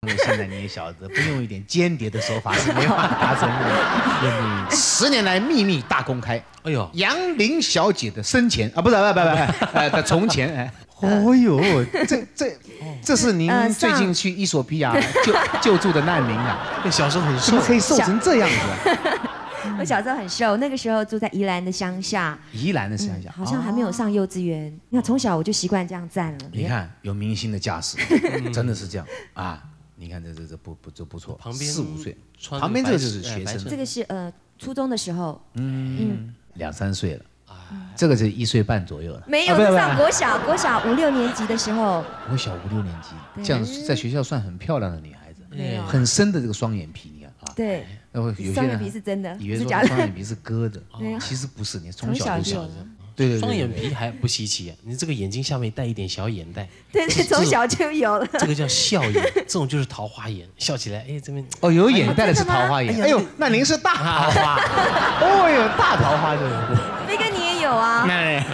现在你也晓得，不用一点间谍的手法是没法达成的。10年来秘密大公开，哎呦，杨林小姐的生前啊，不的从前，哎，哦呦，这是您最近去伊索比亚救助的难民啊？ 小时候很瘦， 怎么可以瘦成这样子啊？ 我小时候很瘦，那个时候住在宜兰的乡下。 宜兰的乡下， 好像还没有上幼稚园。那从小我就习惯这样站了。 你看，有明星的架势，真的是这样啊！你看这不错， 旁边 4、5岁，旁边这个就是学生， 这个是初中的时候 ，2、3岁了，这个是1岁半左右了。 没有，上国小5、6年级的时候。 国小5、6年级，这样在学校算很漂亮的女孩子， 没有很深的这个双眼皮，你看啊。 对。 有些双眼皮是真的， 以为说双眼皮是割的，其实不是，你从小就有。对， 双眼皮还不稀奇，你这个眼睛下面带一点小眼袋， 对，从小就有了。 这个叫笑眼，这种就是桃花眼，笑起来，哎，这边哦，有眼袋的是桃花眼，哎呦，那您是大桃花，哦呦，大桃花对。 飞哥你也有啊？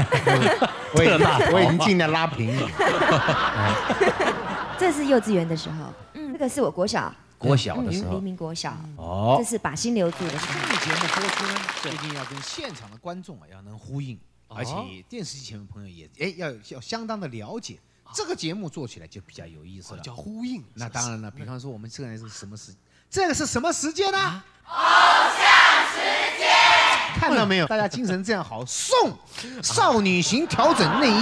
我已经尽量拉平了。 这是幼稚园的时候，这个是我国小的时候， 黎明国小。 哦， 这是把心留住的时候。 这个节目播出呢，最近要跟现场的观众要能呼应，而且电视机前面的朋友也要相当的了解。这个节目做起来就比较有意思了， 叫呼应。 那当然了，比方说我们现在是什么时？这个是什么时间呢？ 偶像时间。 看到没有？大家精神这样好，送少女型调整内衣。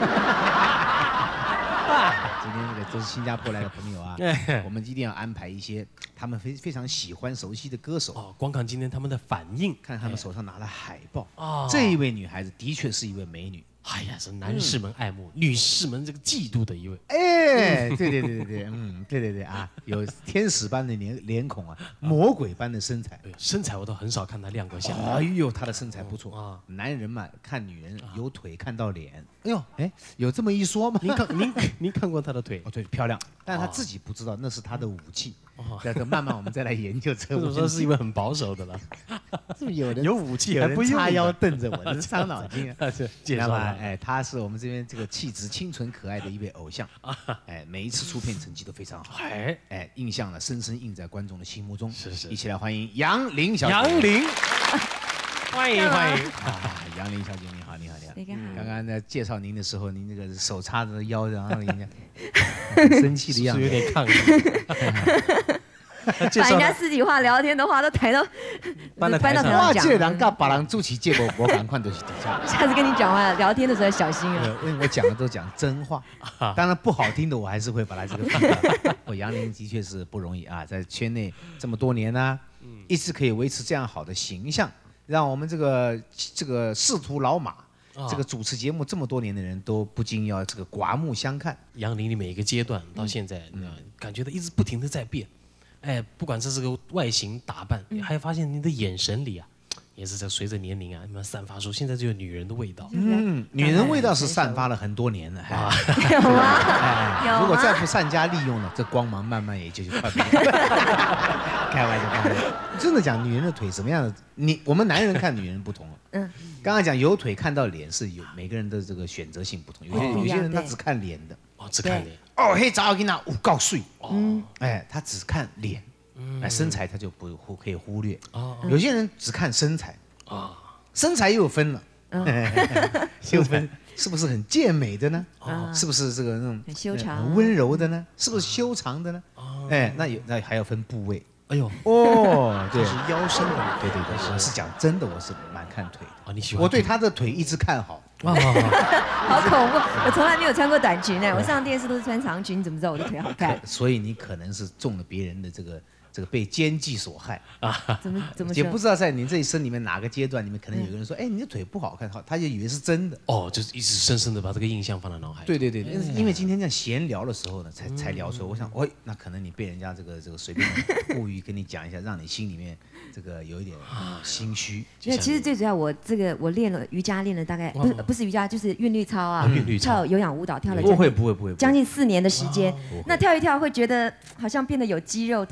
今天这个都是新加坡来的朋友啊，我们一定要安排一些他们非常喜欢熟悉的歌手哦。光看今天他们的反应， 看他们手上拿了海报哦，这一位女孩子的确是一位美女。 哎呀，是男士们爱慕，女士们这个嫉妒的一位。 哎，对啊，有天使般的脸孔啊，魔鬼般的身材。 身材我都很少看她亮过相。 哎呦，她的身材不错啊。男人嘛，看女人有腿看到脸。哎呦，哎，有这么一说吗？ 您看过她的腿？ 哦，对，漂亮。但是她自己不知道那是她的武器。这个慢慢我们再来研究这个。 我说是一位很保守的了。 是不是有人有武器还不用叉腰瞪着我，这是伤脑筋啊！ 介绍吧， 哎，他是我们这边这个气质清纯可爱的一位偶像，哎，每一次出片成绩都非常好，哎，印象呢深深印在观众的心目中。 是， 一起来欢迎杨林小姐。 杨林，欢迎啊！ 杨林小姐，你好。刚刚在介绍您的时候，您那个手叉着腰，然后人家生气的样子， 有点抗拒。 把人家私底话聊天的话都抬到搬到台上讲。 这人跟别人主持节目，我赶快都是底下。 下次跟你讲话聊天的时候小心啊。 因为我讲的都讲真话，当然不好听的我还是会把它这个放掉。我杨林的确是不容易啊，在圈内这么多年呢，一直可以维持这样好的形象，让我们这个仕途老马。这个主持节目这么多年的人都不禁要这个刮目相看。 杨林的每一个阶段到现在，感觉到一直不停的在变。哎，不管是这个外形打扮，还发现你的眼神里啊，也是在随着年龄啊，慢慢散发出现在这个女人的味道。 女人味道是散发了很多年了。 有吗？ 如果再不善加利用了，这光芒慢慢也就快没了。开玩笑，真的讲女人的腿什么样的，我们男人看女人不同。刚刚讲有腿看到脸是有每个人的这个选择性不同，有些人他只看脸的。 只看脸。 哦，嘿，早给那有够水。哎，他只看脸，哎，身材他就可以忽略。有些人只看身材，身材又分了，又分是不是很健美的呢？是不是这个那种很修长、 很温柔的呢？是不是修长的呢？哎，那还要分部位。 哎呦， 对， 是腰身的。 对，我是讲真的，我是蛮看腿的。 你喜欢？ 我对他的腿一直看好。 好恐怖！我从来没有穿过短裙呢，我上电视都是穿长裙，你怎么知道我的腿好看？ 所以你可能是中了别人的这个被奸计所害啊？怎么说？ 也不知道在你这一生里面哪个阶段里面，可能有个人说，哎，你的腿不好看，他就以为是真的。 就是一直深深的把这个印象放在脑海。 对，因为今天这样闲聊的时候呢，才聊出来。我想，那可能你被人家这个随便故意跟你讲一下，让你心里面这个有一点心虚。 因为其实最主要，我练了瑜伽，练了大概不是瑜伽，就是韵律操啊，跳有氧舞蹈跳了不会， 将近4年的时间。那跳一跳会觉得好像变得有肌肉，腿也是。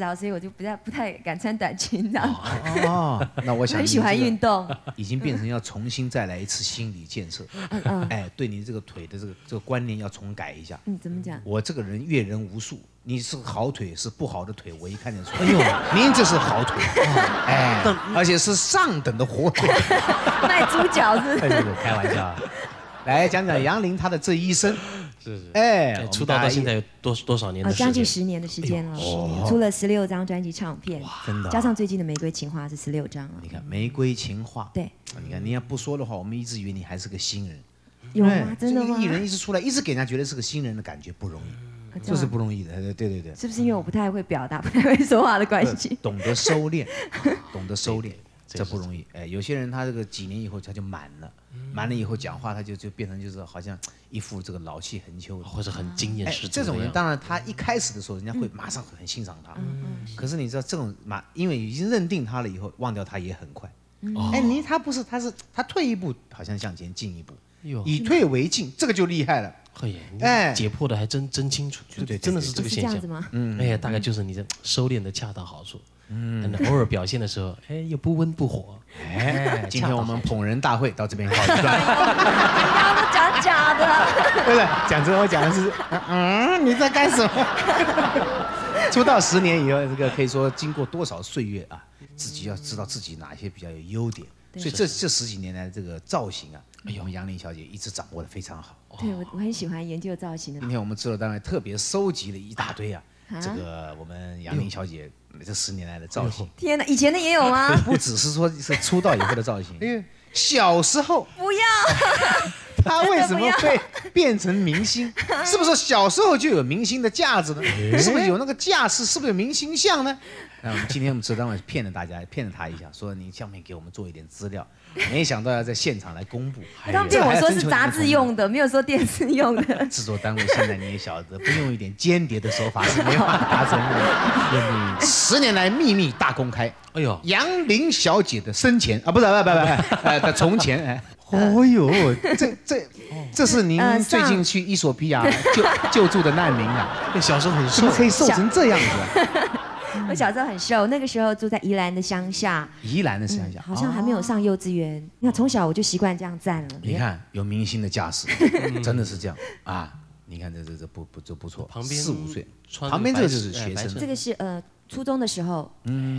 事啊，所以我就不太敢穿短裙这样。 哦，那我想很喜欢运动， 已经变成要重新再来一次心理建设。哎，对你这个腿的这个观念要重改一下。 怎么讲？ 我这个人阅人无数，你是好腿是不好的腿，我一看就出来。哎呦，您这是好腿，哎，而且是上等的火腿。 卖猪脚是？ 开玩笑。来讲讲杨林他的这一生。 是， 哎， 出道到现在有多少年的时间？ 将近10年的时间了，出了16张专辑唱片， 真的， 加上最近的《玫瑰情话》是16张了。 你看《玫瑰情话》， 对， 你看你要不说的话，我们一直以为你还是个新人。 有吗？真的吗？ 艺人一直出来，一直给人家觉得是个新人的感觉不容易，就是不容易的。对。 是不是因为我不太会表达、不太会说话的关系？ 懂得收敛，懂得收敛，这不容易。哎，有些人他这个几年以后他就满了以后讲话他就变成就是好像一副这个老气横秋的， 或者很经验十足。 这种人当然他一开始的时候人家会马上很欣赏他，可是你知道这种因为已经认定他了以后，忘掉他也很快。哎，他不是，他退一步好像向前进一步，以退为进，这个就厉害了。 哎，解剖的还真清楚， 对， 真的是这个现象。 这样子吗？ 哎呀，大概就是你这收敛的恰到好处。偶尔表现的时候，哎，又不温不火。 哎，今天我们捧人大会到这边告一段。 刚刚讲假的。 不是，讲真，我讲的是，你在干什么？出道10年以后，这个可以说经过多少岁月啊，自己要知道自己哪些比较有优点。所以这10几年来这个造型啊，我们杨林小姐一直掌握得非常好。 对，我很喜欢研究造型的。 今天我们制作单位特别收集了一大堆啊，这个我们杨林小姐这10年来的造型。 天哪，以前的也有吗？ 不只是说是出道以后的造型，小时候不要。 他为什么会变成明星？是不是小时候就有明星的架子呢？是不是有那个架势？是不是有明星相呢？那我们今天我们制作单位骗了大家，骗了他一下，说你下面给我们做一点资料，没想到要在现场来公布。 他们骗我说是杂志用的，没有说电视用的。 制作单位现在你也晓得，不用一点间谍的手法是没办法达成的。10年来秘密大公开，哎呦，杨林小姐的生前啊，不的从前，哎。哦呦，这是您最近去伊索比亚救助的难民啊！ 小时候很瘦， 怎么可以瘦成这样子？ 我小时候很瘦，那个时候住在宜兰的乡下。 宜兰的乡下， 好像还没有上幼稚园。那从小我就习惯这样站了。 你看，有明星的架势，真的是这样啊！你看这不错。 旁边 4、5岁，旁边这个就是学生。 这个是初中的时候。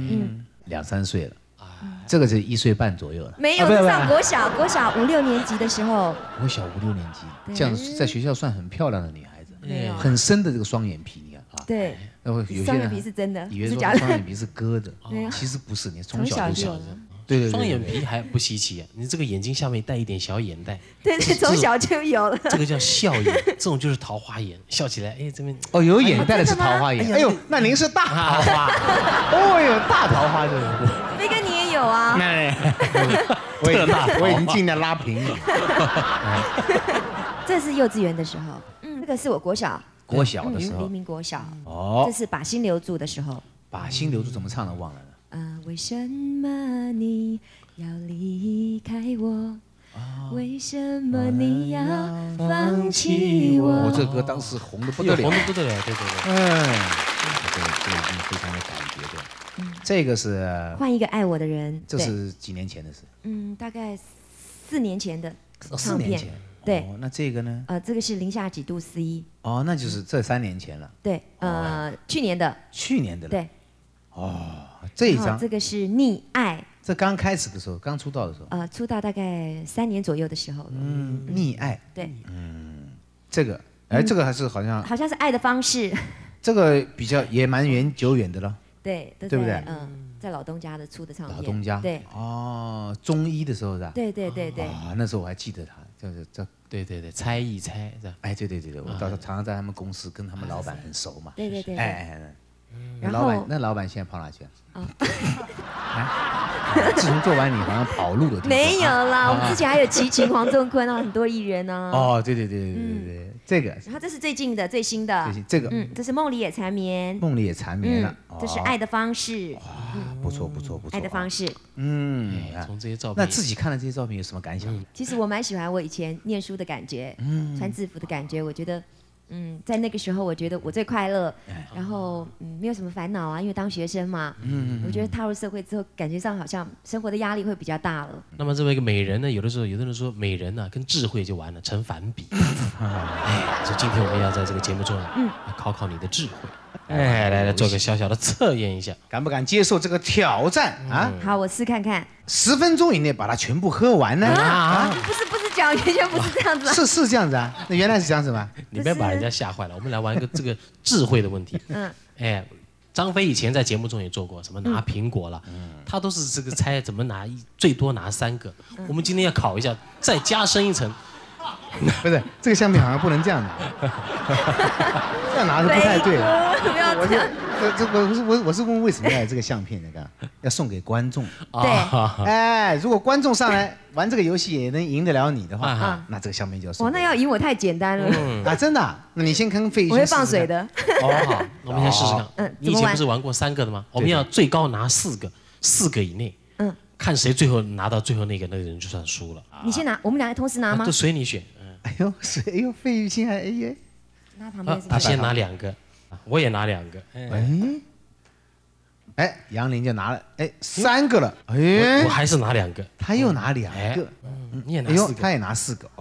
2、3岁了。这个是1岁半左右了， 没有，是上国小5、6年级的时候。 国小5、6年级，这样在学校算很漂亮的女孩子， 没有很深的这个双眼皮，你看啊。 对， 有些人双眼皮是真的， 以为说双眼皮是割的， 没有， 其实不是，你从小就有。 对，双眼皮还不稀奇，你这个眼睛下面带一点小眼袋， 对，从小就有了。 这个叫笑眼，这种就是桃花眼，笑起来，哎，这边有眼袋的是桃花眼。哎呦，那您是大桃花，哦哟，大桃花对不对？ 飞哥你也有啊？ 我已经尽量拉平了。 这是幼稚园的时候，这个是我国小的时候， 黎明国小。哦，这是把心留住的时候。 把心留住怎么唱的忘了呢？ 为什么你要离开我？为什么你要放弃我？ 这歌当时红的不得了， 对。这个已经非常有感觉的。这个是换一个爱我的人， 这是几年前的事？ 大概4年前的唱片。4年前。对。那这个呢？ 这个是零下几度C。 哦，那就是这3年前了。 对，去年的。对。 这一张， 这个是溺爱。 这刚开始的时候，刚出道的时候。 出道大概3年左右的时候。 溺爱。 对。 这个，这个还是好像是爱的方式。 这个比较也蛮久远的了。 对， 对不对？ 在老东家的出的唱片。 老东家。 对。 中医的时候是吧？ 对。 那时候我还记得他，就是这。 对，猜一猜是吧？ 哎，对，我常常在他们公司跟他们老板很熟嘛。 对。 那老板现在跑哪去了？自从做完你好像跑路了。 没有啦，我们之前还有齐秦、黄仲坤啊，很多艺人呢。 对，这个。 然后这是最近的最新的。 这个。 这是梦里也缠绵。 梦里也缠绵了。 这是爱的方式。 不错。 爱的方式。 从这些照片。 那自己看了这些照片有什么感想？ 其实我蛮喜欢我以前念书的感觉，穿制服的感觉，我觉得。 在那个时候我觉得我最快乐，然后没有什么烦恼啊，因为当学生嘛，我觉得踏入社会之后，感觉上好像生活的压力会比较大了。 那么这么一个美人呢，有的时候有的人说美人呢跟智慧就完了，成反比。所以今天我们要在这个节目中考考你的智慧。来做个小小的测验一下， 敢不敢接受这个挑战啊？ 好，我试看看。 10分钟以内把它全部喝完呢？ 不是讲，完全不是这样子啊。 是这样子啊？那原来是这样子吗？ 你别把人家吓坏了。我们来玩一个这个智慧的问题。张飞以前在节目中也做过，什么拿苹果了，他都是这个猜怎么拿，最多拿3个。我们今天要考一下，再加深一层。 不是，这个相片好像不能这样拿，这样拿是不太对的。 不要这样。 我是问为什么要有这个相片？那个要送给观众。 对。 如果观众上来玩这个游戏也能赢得了你的话，那这个相片就要送。 那要赢我太简单了。 真的？那你先跟费玉清。 我会放水的。 好，我们先试试看。你以前不是玩过3个的吗？我们要最高拿4个，4个以内。看谁最后拿到最后那个人就算输了。 你先拿，我们两个同时拿吗？ 就随你选。 费玉清还拿旁边是。 他先拿2个，我也拿2个。 杨林就拿了3个了。 我还是拿2个， 他又拿2个。 你也拿4个， 他也拿4个。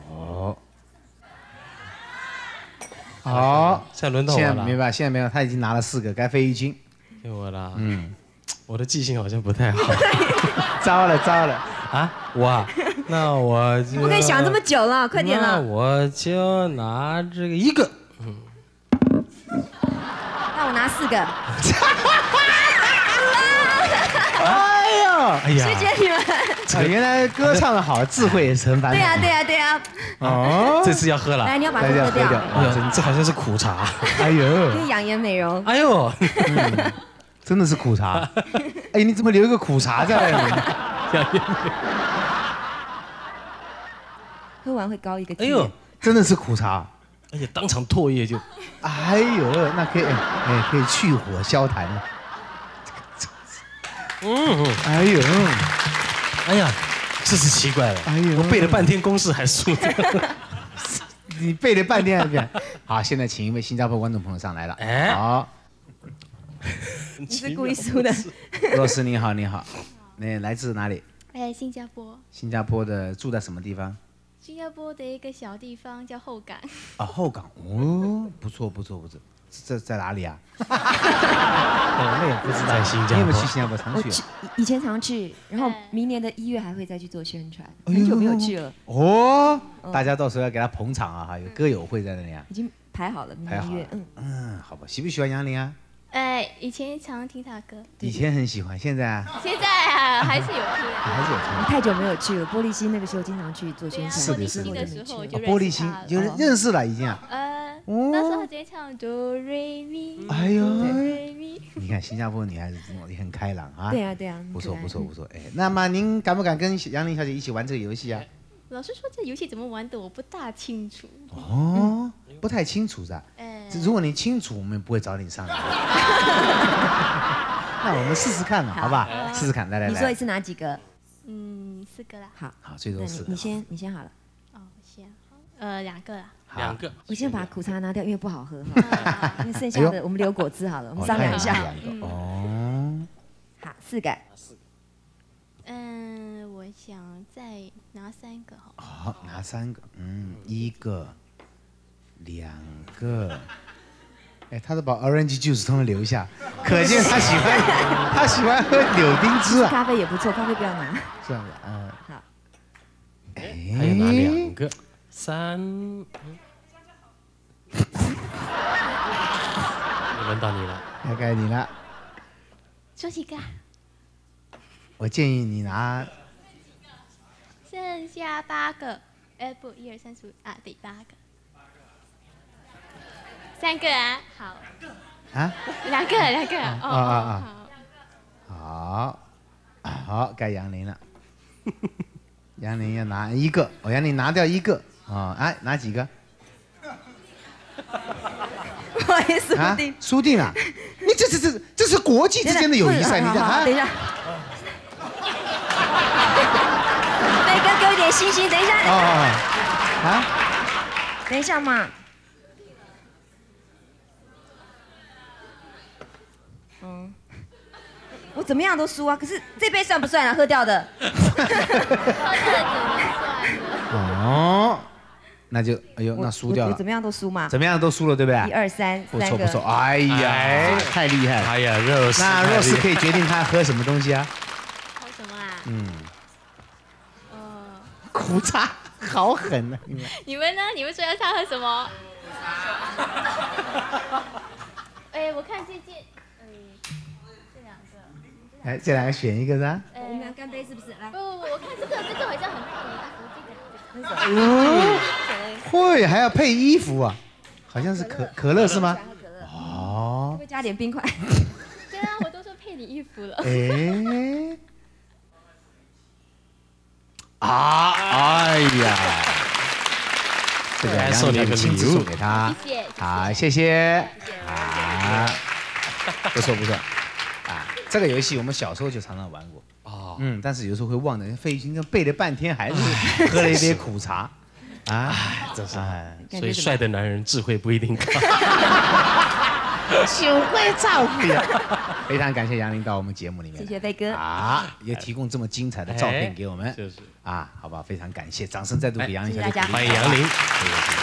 好， 现在轮到我了。 现在没有，他已经拿了4个，该费玉清。 给我了。我的记性好像不太好。 糟了啊！那我就不可以想这么久了，快点了。 那我就拿这个1个。 那我拿4个。 哎呀！ 谢谢你们。 原来歌唱的好，智慧也是很烦。 对呀。 这次要喝了。 来，你要把它喝掉。 这好像是苦茶。 可以养颜美容。 真的是苦茶。你怎么留一个苦茶在外面？ 喝完会高一个级。 真的是苦茶。 当场唾液就。 那可以去火消痰了。 这是奇怪了。我背了半天公式还输。 你背了半天。好，现在请一位新加坡观众朋友上来了。好。 你是故意输的。 罗斯你好，那来自哪里？ 新加坡。 新加坡的住在什么地方？ 新加坡的一个小地方叫后港。 后港不错。这在哪里啊？我们也不知道。 在新加坡。 你有没有去新加坡？常去？ 以前常去，然后明年的1月还会再去做宣传，很久没有去了。 大家到时候要给他捧场啊！有歌友会在那里啊。 已经排好了，明年1月。 好吧。喜不喜欢杨林啊？ 以前常听他歌。 以前很喜欢，现在啊？ 现在还是有听。 还是有听。 太久没有去了，玻璃心那个时候经常去做宣传。 玻璃心的时候就玻璃心就认识了已经啊。 那时候他直接唱哆瑞咪。你看新加坡女孩子也很开朗啊。 对啊。 不错。那么您敢不敢跟杨林小姐一起玩这个游戏啊？ 老师说这游戏怎么玩的我不大清楚。 不太清楚是吧？如果你清楚，我们不会找你上来。那我们试试看了，好吧？试试看，来。 你说一次拿几个 ？4个啦。 好， 最多4个。 你先好了。 先2个啦。 2个。 我先把苦茶拿掉，因为不好喝。因为剩下的我们留果汁好了，我们商量一下。好，4个。 我想再拿3个好。 好，拿3个。1个，2个。他都把 orange juice 通通留下，可见他喜欢喝柳丁汁啊。 咖啡也不错，咖啡不要拿。 这样的。 好。 还有拿2个，3。轮到你了。 该你了。 说几个？ 我建议你拿。 剩下8个。不，1、2、3、4、5啊，对，8个。3个啊，好。2个。 好，该杨林了。杨林要拿1个，杨林拿掉1个。拿几个？ 不好意思， 输定了。你这是国际之间的友谊赛，你等一下。飞哥给我一点信心，等一下。等一下嘛。 嗯，我怎么样都输啊，可是这杯算不算啊？喝掉的。 哦，那就哎呦，那输掉了。 我怎么样都输嘛。 怎么样都输了，对不对？ 1、2、3， 不错不错。哎呀，太厉害了。 哎呀，Rose， 那 Rose 可以决定他喝什么东西啊？ 喝什么啊？ 苦茶，好狠啊！ 你们呢？你们说要他喝什么？哎，我看这两个。 哎，这两个选一个是吧？ 我们俩干杯是不是？来。 不，我看这个好像很配会还要配衣服啊？好像是可乐是吗？ 哦。会不会加点冰块？ 对啊，我都说配你衣服了。 哎。哎呀，这个杨丽的亲自送给他， 谢谢。 好，谢谢。啊，不错不错。啊，这个游戏我们小时候就常常玩过。哦。但是有时候会忘的，费心背了半天，还是喝了一杯苦茶。啊， 真是。所以帅的男人智慧不一定高。 就会照顾呀。非常感谢杨林到我们节目里面， 谢谢飞哥啊，也提供这么精彩的照片给我们， 就是啊，好吧，非常感谢，掌声再度给杨林， 谢谢大家， 欢迎杨林。